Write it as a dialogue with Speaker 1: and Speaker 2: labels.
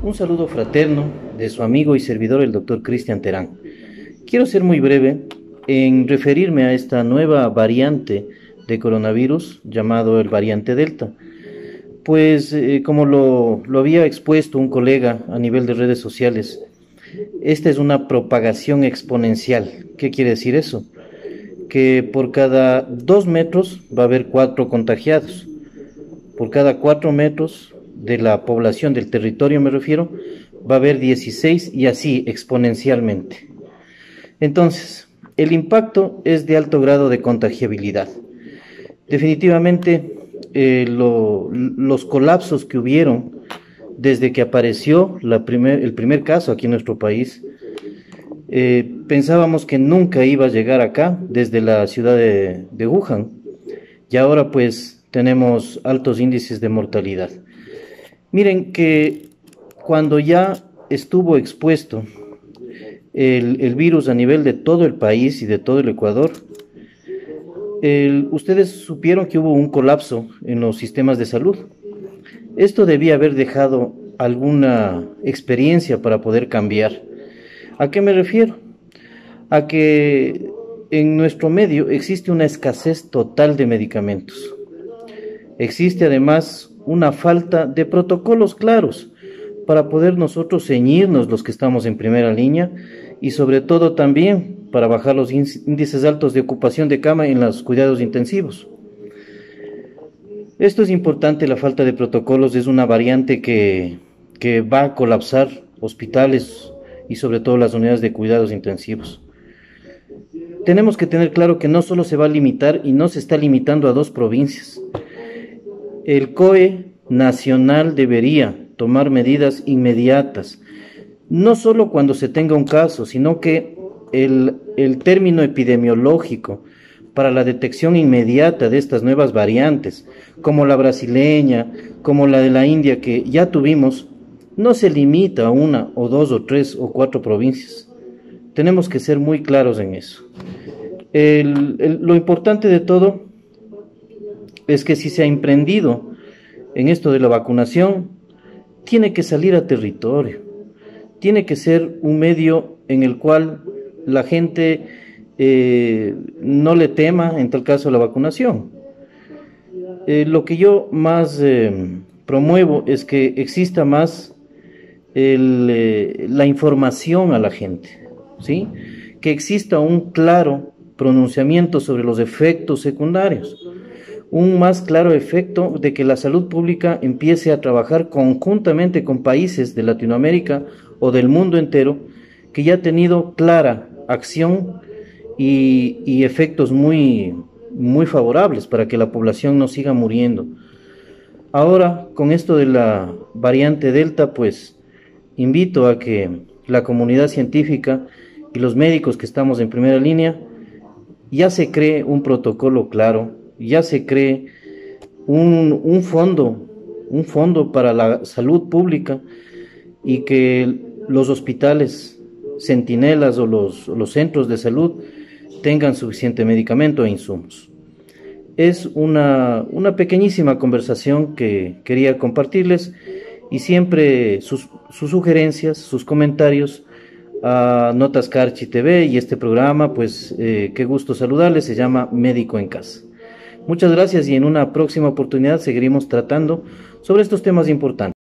Speaker 1: Un saludo fraterno de su amigo y servidor el doctor Cristian Terán. Quiero ser muy breve en referirme a esta nueva variante de coronavirus llamado el variante Delta. Pues como lo había expuesto un colega a nivel de redes sociales, esta es una propagación exponencial. ¿Qué quiere decir eso? Que por cada 2 metros va a haber 4 contagiados. Por cada 4 metros de la población del territorio, me refiero, va a haber 16 y así exponencialmente. Entonces, el impacto es de alto grado de contagiabilidad. Definitivamente, los colapsos que hubieron desde que apareció el primer caso aquí en nuestro país, pensábamos que nunca iba a llegar acá desde la ciudad de Wuhan, y ahora pues tenemos altos índices de mortalidad. Miren que cuando ya estuvo expuesto el virus a nivel de todo el país y de todo el Ecuador, ustedes supieron que hubo un colapso en los sistemas de salud. Esto debía haber dejado alguna experiencia para poder cambiar. ¿A qué me refiero? A que en nuestro medio existe una escasez total de medicamentos. Existe además una falta de protocolos claros para poder nosotros ceñirnos los que estamos en primera línea y sobre todo también para bajar los índices altos de ocupación de cama en los cuidados intensivos. Esto es importante, la falta de protocolos es una variante que va a colapsar hospitales y sobre todo las unidades de cuidados intensivos. Tenemos que tener claro que no solo se va a limitar y no se está limitando a 2 provincias. El COE nacional debería tomar medidas inmediatas, no solo cuando se tenga un caso, sino que el término epidemiológico para la detección inmediata de estas nuevas variantes, como la brasileña, como la de la India que ya tuvimos, no se limita a 1 o 2 o 3 o 4 provincias. Tenemos que ser muy claros en eso. Lo importante de todo es que si se ha emprendido en esto de la vacunación, tiene que salir a territorio, tiene que ser un medio en el cual la gente no le tema, en tal caso, la vacunación. Lo que yo más promuevo es que exista más la información a la gente, ¿sí? Que exista un claro pronunciamiento sobre los efectos secundarios, un más claro efecto de que la salud pública empiece a trabajar conjuntamente con países de Latinoamérica o del mundo entero que ya ha tenido clara acción y efectos muy favorables para que la población no siga muriendo. Ahora, con esto de la variante Delta, pues invito a que la comunidad científica y los médicos que estamos en primera línea ya se cree un protocolo claro, ya se cree un fondo para la salud pública y que los hospitales centinelas o los centros de salud tengan suficiente medicamento e insumos. Es una pequeñísima conversación que quería compartirles y siempre sus sugerencias, sus comentarios a Notas Carchi TV y este programa, pues qué gusto saludarles, se llama Médico en Casa. Muchas gracias y en una próxima oportunidad seguiremos tratando sobre estos temas importantes.